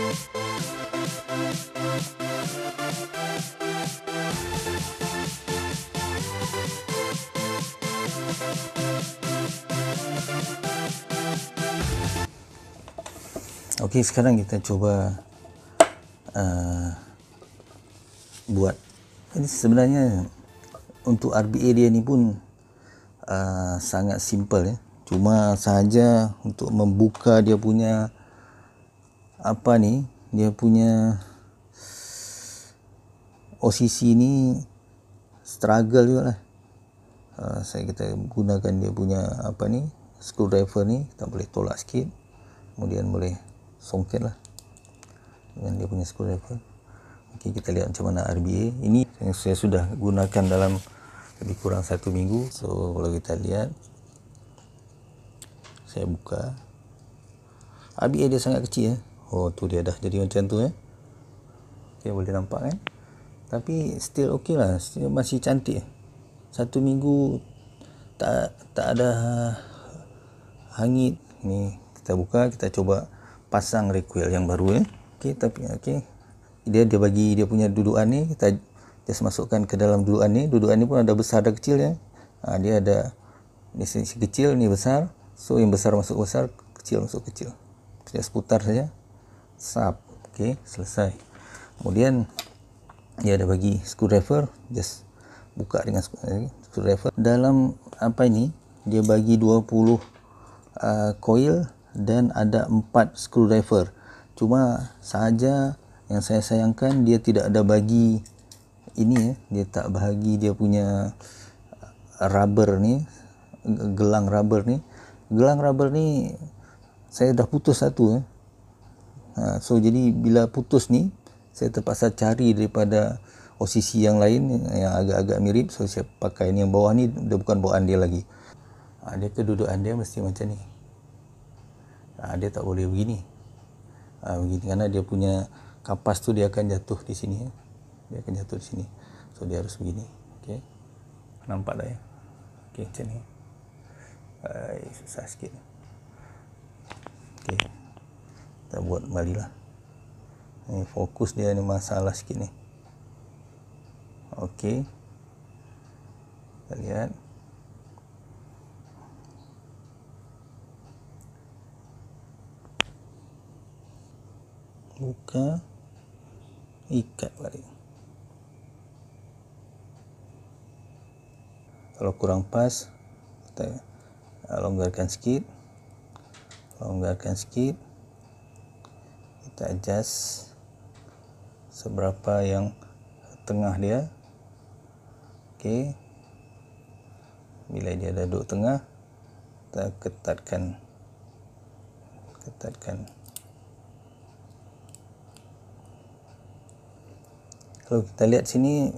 Okey, sekarang kita cuba buat. Ini sebenarnya untuk RBA dia ni pun sangat simple ya. Cuma sahaja untuk membuka dia punya dia punya OCC ni struggle juga lah. Kita gunakan dia punya screwdriver ni, kita boleh tolak sikit, kemudian boleh songket lah dengan dia punya screwdriver. Okey, kita lihat macam mana RBA ini yang saya sudah gunakan dalam lebih kurang 1 minggu. So kalau kita lihat, saya buka, RBA dia sangat kecil ya. Oh tu dia dah jadi macam tu ya. Okey, boleh nampak kan, tapi still okey lah, still masih cantik. 1 minggu tak ada hangit. Ni kita buka, kita coba pasang recoil yang baru ya. Okey, dia bagi dia punya dudukan ni, kita just masukkan ke dalam dudukan ni. Dudukan ni pun ada besar ada kecil ya. Dia ada ni kecil, ni besar. So yang besar masuk besar, kecil masuk kecil. Just putar saja. Sap. Okey, selesai. Kemudian dia ada bagi screwdriver, just buka dengan screwdriver. Dalam dia bagi 20 coil dan ada 4 screwdriver. Cuma sahaja yang saya sayangkan, dia tidak ada bagi ini ya, dia tak bagi dia punya rubber ni, gelang rubber ni. Gelang rubber ni saya dah putus satu ya. So jadi bila putus ni, saya terpaksa cari daripada OCC yang lain yang agak-agak mirip. So saya pakai ni, yang bawah ni dia bukan bawaan dia lagi. Dia kedudukan dia mesti macam ni. Dia tak boleh begini. Begini kerana dia punya kapas tu dia akan jatuh di sini ya. Dia akan jatuh di sini. So dia harus begini. Okey. Nampak tak ya? Okey, macam ni. Susah sikit. Okey. Kita buat kembalilah. Ni fokus dia ni masalah sikit ni. Okey. Kita lihat. Buka, ikat balik. Kalau kurang pas, kita longgarkan sikit. Kita adjust seberapa yang tengah dia. Okey. Bila dia dah duduk tengah, kita ketatkan. Kalau kita lihat sini,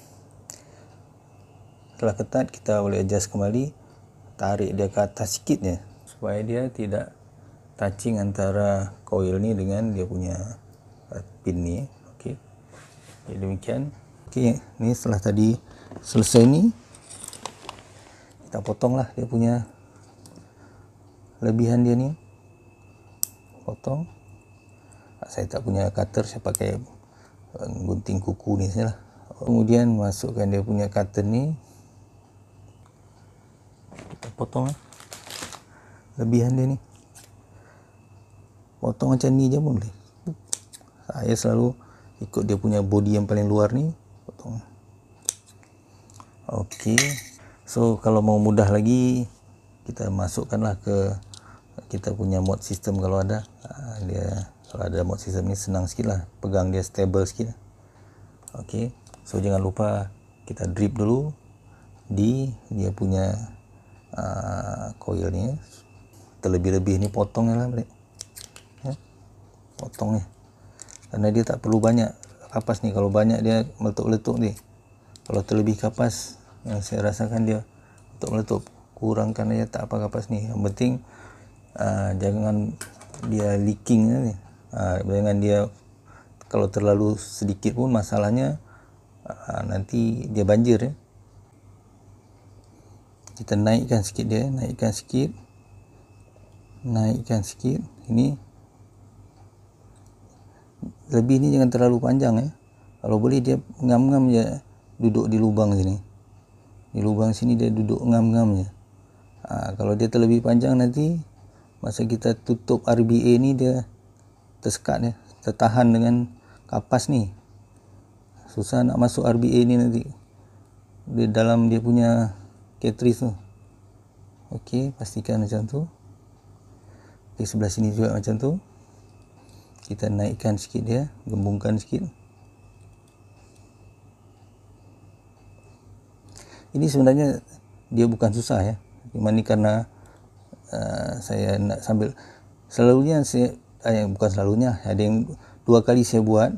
setelah ketat, kita boleh adjust kembali, tarik dia ke atas sikit je, supaya dia tidak touching antara coil ni dengan dia punya pin ni. Okey. Jadi demikian. Okey, ni setelah tadi selesai ni, kita potonglah dia punya lebihan dia ni. Potong. Saya tak punya cutter, saya pakai gunting kuku ni sajalah. Kemudian masukkan dia punya cutter ni, kita potong lebihan dia ni. Potong macam ni je pun boleh. Saya selalu ikut dia punya body yang paling luar ni, potong. Okey. So kalau mau mudah lagi, kita masukkanlah ke kita punya mode system kalau ada. Kalau ada mode system ni senang sikit lah, pegang dia stable sikit. Okey, so jangan lupa kita drip dulu di dia punya coil ni. Terlebih-lebih ni potong lah balik ya. Potong ni, kerana dia tak perlu banyak kapas ni. Kalau banyak dia meletup-letup ni. Kalau terlebih kapas, yang saya rasakan dia meletup-letup. Kurangkan aja, tak apa kapas ni. Yang penting jangan dia leaking ni. Dengan dia, kalau terlalu sedikit pun masalahnya, nanti dia banjir ya. Kita naikkan sikit dia, naikkan sikit. Ini lebih ni jangan terlalu panjang ya. Kalau boleh dia ngam-ngam je duduk di lubang sini. Di lubang sini dia duduk ngam-ngam je. Kalau dia terlebih panjang nanti masa kita tutup RBA ni dia tersekat ya, tertahan dengan kapas ni. Susah nak masuk RBA ni nanti. Di dalam dia punya cartridge tu. Okey, pastikan macam tu. Di sebelah sini juga macam tu. Kita naikkan sikit dia, gembungkan sikit. Ini sebenarnya dia bukan susah ya. Cuma ni karena saya nak sambil selalunya saya bukan selalunya, ada yang 2 kali saya buat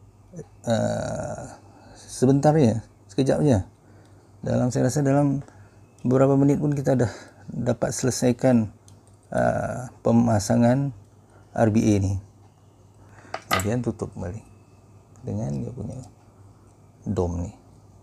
sebentar je, sekejap je. Saya rasa dalam beberapa minit pun kita dah dapat selesaikan pemasangan RBA ni. Kemudian tutup kembali dengan dia punya dom ni.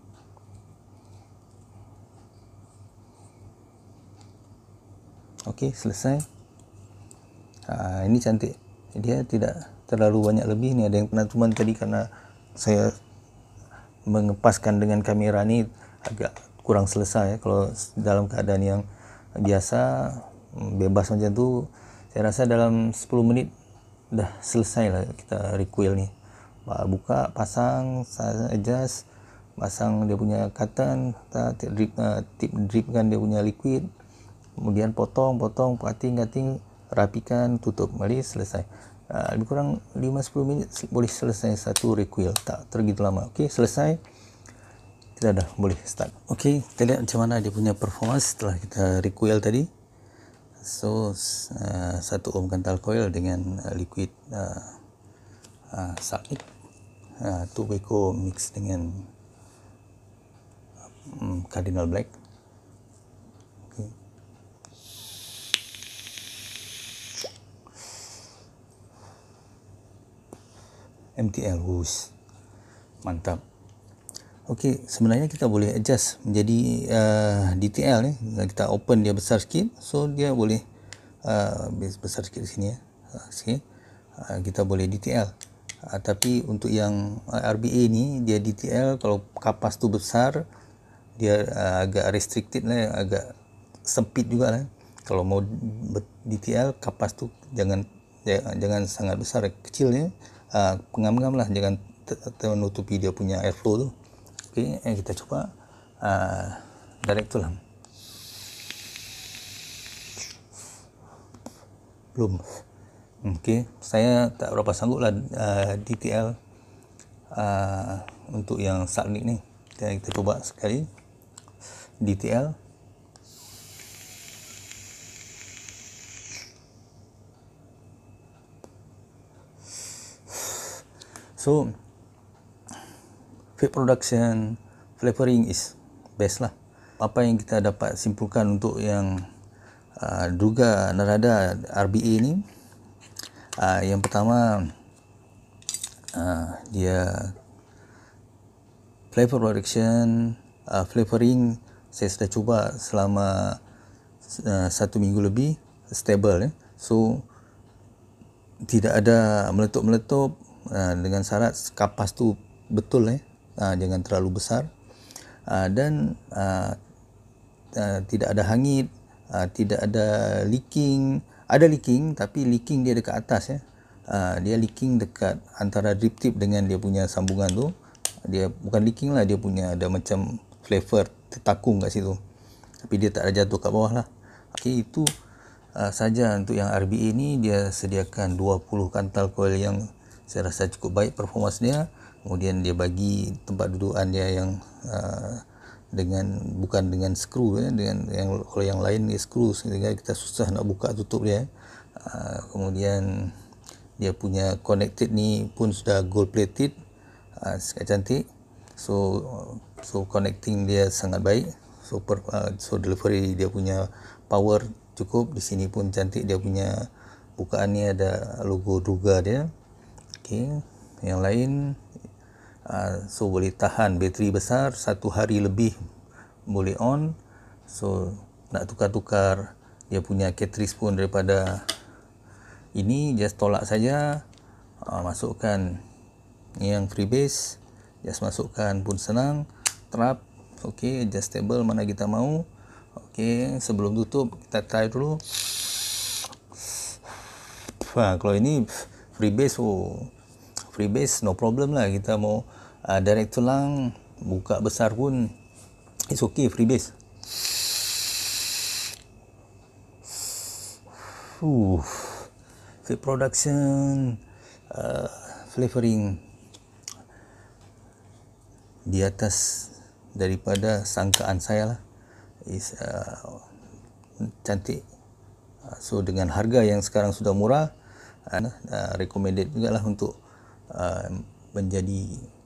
Okey, selesai. Ini cantik. Dia tidak terlalu banyak lebih. Ni ada yang penatuman tadi karena saya mengepaskan dengan kamera ni agak kurang selesai ya. Kalau dalam keadaan yang biasa, bebas macam tu, saya rasa dalam 10 minit dah selesai lah kita recoil ni. Buka, pasang, adjust, pasang dia punya cotton, tip dripkan dia punya liquid, kemudian potong, cutting, rapikan, tutup, kembali, selesai. Lebih kurang 5-10 minit boleh selesai satu recoil, tak terlalu lama. Okey, selesai. Kita dah boleh start. Okey, kita lihat macam mana dia punya performance setelah kita recoil tadi. So 1 ohm kantal coil dengan liquid Salnik, tobacco mix dengan Cardinal Black. Okay. MTL, mantap. Okey, sebenarnya kita boleh adjust menjadi DTL ni. Kita open dia besar sikit, so dia boleh besar sikit di sini ya. Kita boleh DTL. Tapi untuk yang RBA ni dia DTL, kalau kapas tu besar dia agak restricted lah, agak sempit juga lah. Kalau mau DTL, kapas tu jangan sangat besar, kecilnya pengam-ngam lah, jangan menutupi dia punya airflow tu. Okey, kita cuba direct tulang. Belum. Okey, saya tak berapa sanggup lah DTL untuk yang Salnik ni. Kita cuba sekali DTL. So vape production, flavoring is best lah. Apa yang kita dapat simpulkan untuk yang Druga Narada RBA ni, yang pertama dia flavor production, flavoring saya sudah cuba selama 1 minggu lebih, stable ya. So tidak ada meletup-meletup, dengan syarat kapas tu betul ya. Jangan terlalu besar, dan tidak ada hangit, tidak ada leaking. Ada leaking, tapi leaking dia dekat atas ya. Dia leaking dekat antara drip tip dengan dia punya sambungan tu. Dia bukan leaking lah, dia punya ada macam flavor tertakung kat situ, tapi dia tak ada jatuh kat bawah lah. Okey, itu saja untuk yang RBA ni. Dia sediakan 20 kantal coil yang saya rasa cukup baik performance dia. Kemudian dia bagi tempat dudukan dia yang bukan dengan skru ya, dengan kalau yang lain dia skru sehingga kita susah nak buka tutup dia. Kemudian dia punya connected ni pun sudah gold plated, sangat cantik. So connecting dia sangat baik. So delivery dia punya power cukup. Di sini pun cantik, dia punya bukaan ni ada logo Druga dia. Okey, yang lain so boleh tahan bateri besar 1 hari lebih, boleh on. So nak tukar-tukar dia punya cartridge pun daripada ini, just tolak saja, masukkan Yang freebase just masukkan pun senang. Trap, okey, adjustable mana kita mau. Okey, sebelum tutup kita try dulu. Kalau ini freebase, freebase no problem lah. Kita mau direct tulang, buka besar pun it's okay, freebase. Fit production, flavoring di atas daripada sangkaan saya lah. Is cantik. So dengan harga yang sekarang sudah murah, recommended juga lah untuk menjadi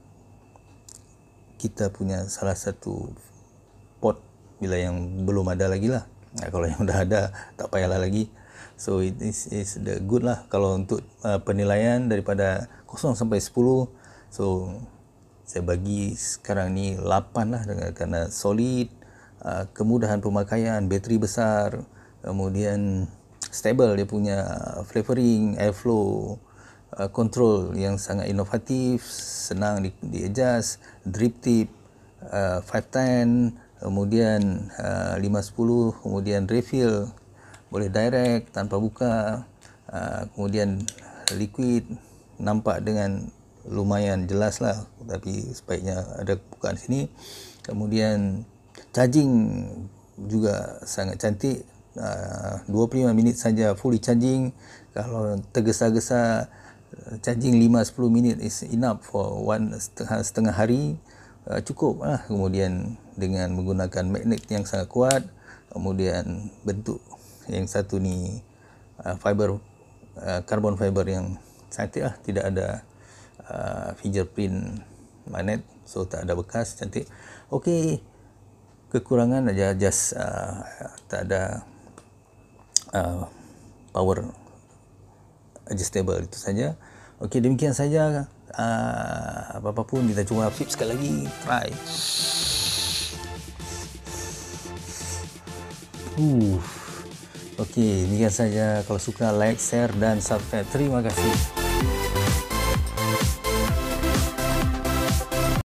kita punya salah satu pot bila yang belum ada lagi lah. Kalau yang dah ada tak payahlah lagi. So it is the good lah. Kalau untuk penilaian daripada 0 sampai 10, so saya bagi sekarang ni 8 lah, kerana solid, kemudahan pemakaian, bateri besar, kemudian stable dia punya flavoring, airflow, control yang sangat inovatif, senang di adjust, drip tip, 510, kemudian 510, kemudian refill, boleh direct tanpa buka, kemudian liquid, nampak dengan lumayan jelas lah, tapi sebaiknya ada bukaan sini. Kemudian charging juga sangat cantik, 25 minit saja fully charging. Kalau tergesa-gesa charging 5-10 minit is enough for setengah hari, cukup lah. Kemudian dengan menggunakan magnet yang sangat kuat, kemudian bentuk yang satu ni fiber, carbon fiber yang cantik lah, tidak ada fingerprint magnet, so tak ada bekas, cantik. Okey, kekurangan aja just tak ada power adjustable, itu saja. Okey, demikian saja. Apa-apa pun kita cuba flip sekali lagi, try. Okey, demikian saja. Kalau suka, like, share dan subscribe. Terima kasih.